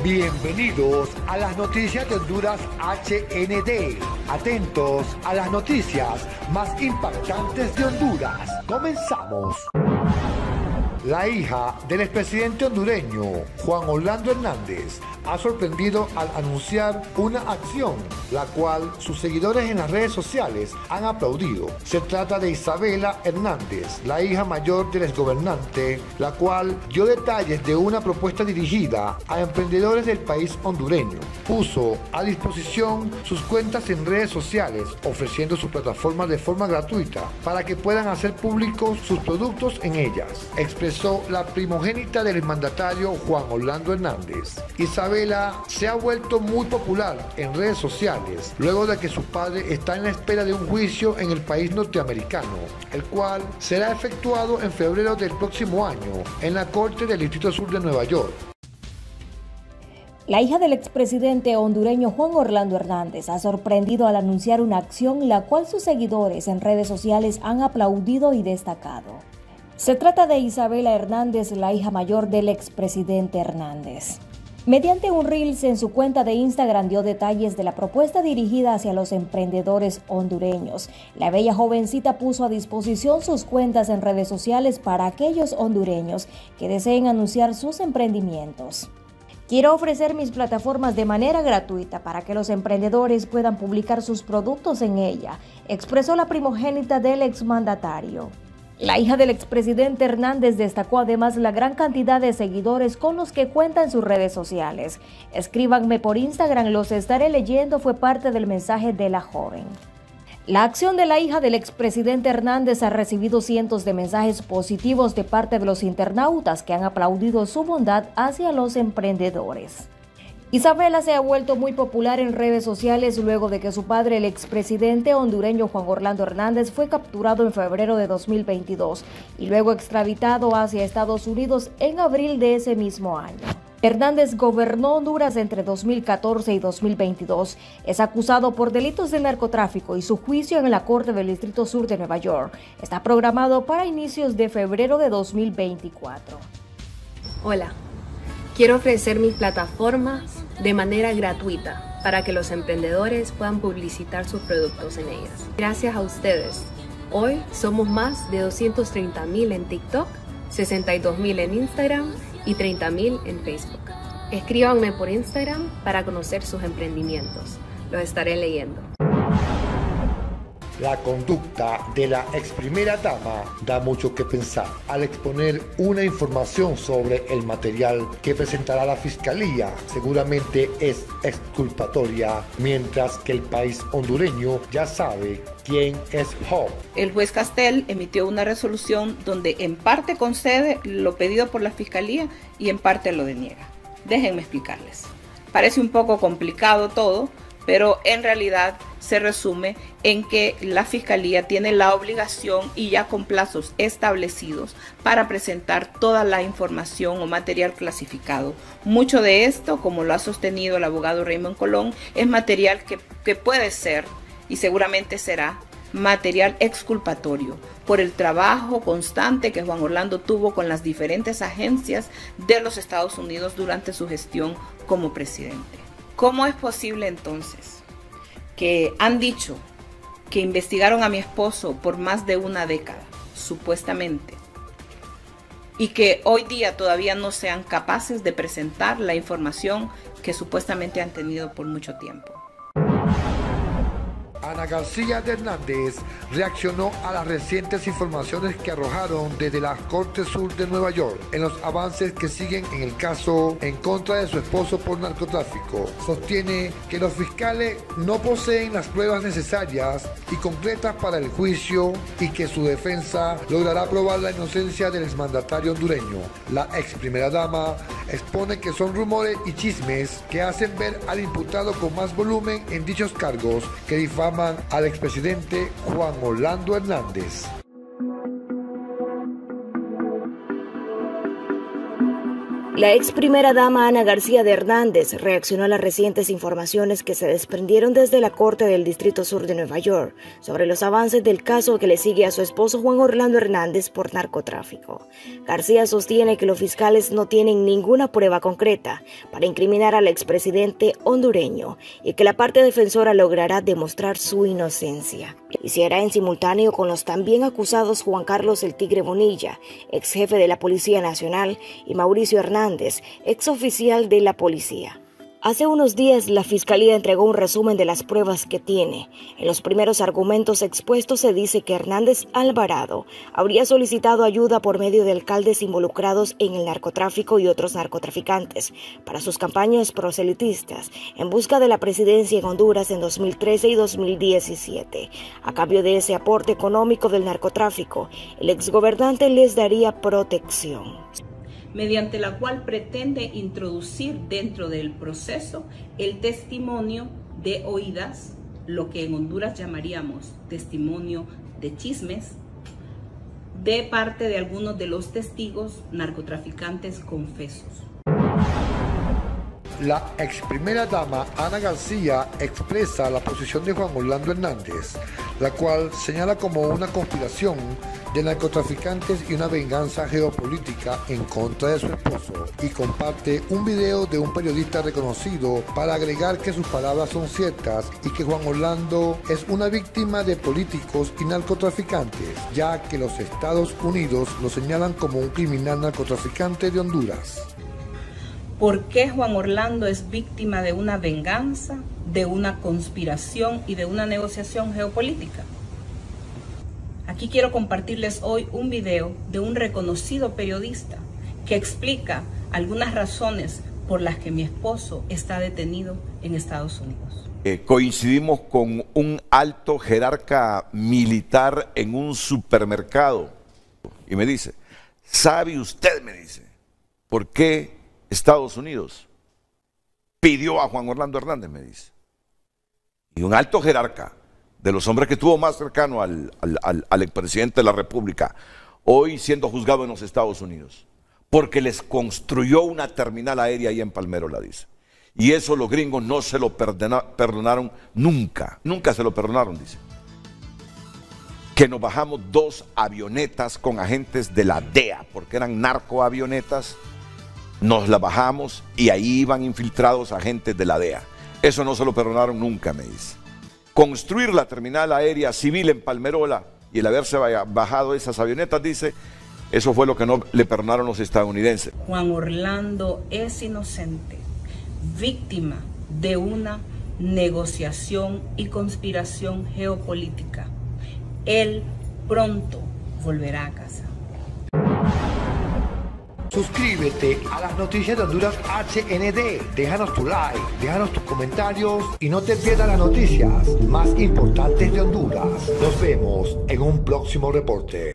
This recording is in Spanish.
Bienvenidos a las noticias de Honduras HND. Atentos a las noticias más impactantes de Honduras. Comenzamos. La hija del expresidente hondureño, Juan Orlando Hernández, ha sorprendido al anunciar una acción, la cual sus seguidores en las redes sociales han aplaudido. Se trata de Isabela Hernández, la hija mayor del exgobernante, la cual dio detalles de una propuesta dirigida a emprendedores del país hondureño. Puso a disposición sus cuentas en redes sociales, ofreciendo su plataforma de forma gratuita para que puedan hacer públicos sus productos en ellas. Expresó la primogénita del mandatario Juan Orlando Hernández. Isabela se ha vuelto muy popular en redes sociales luego de que su padre está en la espera de un juicio en el país norteamericano, el cual será efectuado en febrero del próximo año en la Corte del Distrito Sur de Nueva York. La hija del expresidente hondureño Juan Orlando Hernández ha sorprendido al anunciar una acción la cual sus seguidores en redes sociales han aplaudido y destacado. Se trata de Isabela Hernández, la hija mayor del expresidente Hernández. Mediante un Reels en su cuenta de Instagram dio detalles de la propuesta dirigida hacia los emprendedores hondureños. La bella jovencita puso a disposición sus cuentas en redes sociales para aquellos hondureños que deseen anunciar sus emprendimientos. Quiero ofrecer mis plataformas de manera gratuita para que los emprendedores puedan publicar sus productos en ella, expresó la primogénita del exmandatario. La hija del expresidente Hernández destacó además la gran cantidad de seguidores con los que cuenta en sus redes sociales. Escríbanme por Instagram, los estaré leyendo, fue parte del mensaje de la joven. La acción de la hija del expresidente Hernández ha recibido cientos de mensajes positivos de parte de los internautas que han aplaudido su bondad hacia los emprendedores. Isabela se ha vuelto muy popular en redes sociales luego de que su padre, el expresidente hondureño Juan Orlando Hernández, fue capturado en febrero de 2022 y luego extraditado hacia Estados Unidos en abril de ese mismo año. Hernández gobernó Honduras entre 2014 y 2022. Es acusado por delitos de narcotráfico y su juicio en la Corte del Distrito Sur de Nueva York está programado para inicios de febrero de 2024. Hola, quiero ofrecer mis plataformas de manera gratuita para que los emprendedores puedan publicitar sus productos en ellas. Gracias a ustedes, hoy somos más de 230,000 en TikTok, 62,000 en Instagram y 30,000 en Facebook. Escríbanme por Instagram para conocer sus emprendimientos. Los estaré leyendo. La conducta de la ex primera dama da mucho que pensar al exponer una información sobre el material que presentará la fiscalía. Seguramente es exculpatoria, mientras que el país hondureño ya sabe quién es Job. El juez Castel emitió una resolución donde en parte concede lo pedido por la fiscalía y en parte lo deniega. Déjenme explicarles. Parece un poco complicado todo, pero en realidad se resume en que la Fiscalía tiene la obligación y ya con plazos establecidos para presentar toda la información o material clasificado. Mucho de esto, como lo ha sostenido el abogado Raymond Colón, es material que puede ser y seguramente será material exculpatorio por el trabajo constante que Juan Orlando tuvo con las diferentes agencias de los Estados Unidos durante su gestión como presidente. ¿Cómo es posible entonces que han dicho que investigaron a mi esposo por más de una década, supuestamente, y que hoy día todavía no sean capaces de presentar la información que supuestamente han tenido por mucho tiempo? Ana García de Hernández reaccionó a las recientes informaciones que arrojaron desde la Corte Sur de Nueva York en los avances que siguen en el caso en contra de su esposo por narcotráfico. Sostiene que los fiscales no poseen las pruebas necesarias y concretas para el juicio y que su defensa logrará probar la inocencia del exmandatario hondureño. La ex primera dama expone que son rumores y chismes que hacen ver al imputado con más volumen en dichos cargos que difaman al expresidente Juan Orlando Hernández. La ex primera dama Ana García de Hernández reaccionó a las recientes informaciones que se desprendieron desde la Corte del Distrito Sur de Nueva York sobre los avances del caso que le sigue a su esposo Juan Orlando Hernández por narcotráfico. García sostiene que los fiscales no tienen ninguna prueba concreta para incriminar al expresidente hondureño y que la parte defensora logrará demostrar su inocencia. Y se hará en simultáneo con los también acusados Juan Carlos El Tigre Bonilla, ex jefe de la Policía Nacional, y Mauricio Hernández, ex oficial de la policía. Hace unos días la Fiscalía entregó un resumen de las pruebas que tiene. En los primeros argumentos expuestos se dice que Hernández Alvarado habría solicitado ayuda por medio de alcaldes involucrados en el narcotráfico y otros narcotraficantes para sus campañas proselitistas en busca de la presidencia en Honduras en 2013 y 2017. A cambio de ese aporte económico del narcotráfico, el exgobernante les daría protección, mediante la cual pretende introducir dentro del proceso el testimonio de oídas, lo que en Honduras llamaríamos testimonio de chismes, de parte de algunos de los testigos narcotraficantes confesos. La ex primera dama Ana García expresa la posición de Juan Orlando Hernández, la cual señala como una conspiración de narcotraficantes y una venganza geopolítica en contra de su esposo, y comparte un video de un periodista reconocido para agregar que sus palabras son ciertas y que Juan Orlando es una víctima de políticos y narcotraficantes, ya que los Estados Unidos lo señalan como un criminal narcotraficante de Honduras. ¿Por qué Juan Orlando es víctima de una venganza, de una conspiración y de una negociación geopolítica? Aquí quiero compartirles hoy un video de un reconocido periodista que explica algunas razones por las que mi esposo está detenido en Estados Unidos. Coincidimos con un alto jerarca militar en un supermercado y me dice, ¿sabe usted, me dice, por qué Estados Unidos pidió a Juan Orlando Hernández, me dice? Y un alto jerarca, de los hombres que estuvo más cercano al expresidente de la República, hoy siendo juzgado en los Estados Unidos, porque les construyó una terminal aérea ahí en Palmerola, dice. Y eso los gringos no se lo perdonaron nunca, nunca se lo perdonaron, dice. Que nos bajamos 2 avionetas con agentes de la DEA, porque eran narcoavionetas. Nos la bajamos y ahí iban infiltrados agentes de la DEA. Eso no se lo perdonaron nunca, me dice. Construir la terminal aérea civil en Palmerola y el haberse bajado esas avionetas, dice, eso fue lo que no le perdonaron los estadounidenses. Juan Orlando es inocente, víctima de una negociación y conspiración geopolítica. Él pronto volverá a casa. Suscríbete a las noticias de Honduras HND, déjanos tu like, déjanos tus comentarios y no te pierdas las noticias más importantes de Honduras. Nos vemos en un próximo reporte.